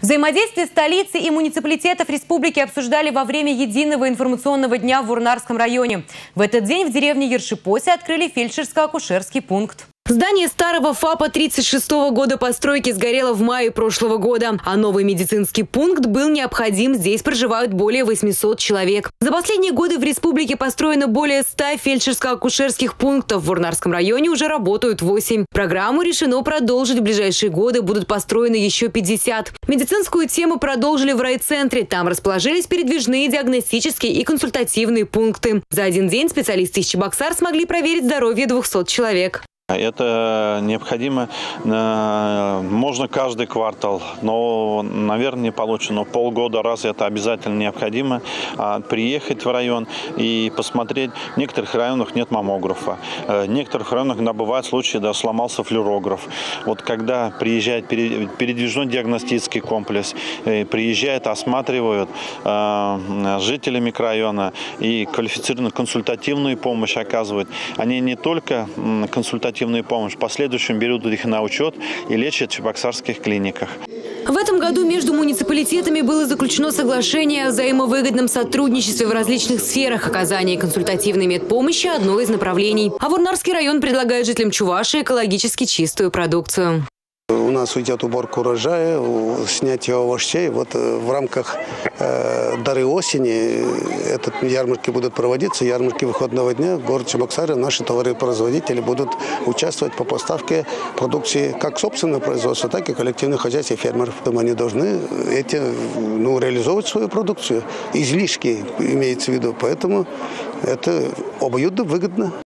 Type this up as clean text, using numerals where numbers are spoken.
Взаимодействие столицы и муниципалитетов республики обсуждали во время единого информационного дня в Урнарском районе. В этот день в деревне Ершипосе открыли фельдшерско-акушерский пункт. Здание старого ФАПа 36-го года постройки сгорело в мае прошлого года, а новый медицинский пункт был необходим. Здесь проживают более 800 человек. За последние годы в республике построено более 100 фельдшерско-акушерских пунктов. В Урнарском районе уже работают 8. Программу решено продолжить в ближайшие годы. Будут построены еще 50. Медицинскую тему продолжили в райцентре. Там расположились передвижные диагностические и консультативные пункты. За один день специалисты из Чебоксар смогли проверить здоровье 200 человек. Это необходимо, можно каждый квартал, но, наверное, не получится. Но полгода раз это обязательно необходимо. Приехать в район и посмотреть. В некоторых районах нет маммографа. В некоторых районах бывают случаи, да, сломался флюорограф. Вот когда приезжает передвижной диагностический комплекс, приезжают, осматривают жители микрорайона и квалифицированную консультативную помощь оказывают. Они не только консультативную помощь, в последующем берут их на учет и лечат в чебоксарских клиниках. В этом году между муниципалитетами было заключено соглашение о взаимовыгодном сотрудничестве в различных сферах. Оказание консультативной медпомощи – одно из направлений. А Урнарский район предлагает жителям Чувашии экологически чистую продукцию. У нас идет уборка урожая, снятие овощей. Вот в рамках дары осени этот ярмарки будут проводиться. Ярмарки выходного дня. Город Чебоксары, наши товаропроизводители будут участвовать по поставке продукции как собственного производства, так и коллективных хозяйств и фермеров. Они должны реализовывать свою продукцию. Излишки имеется в виду. Поэтому это обоюдно выгодно.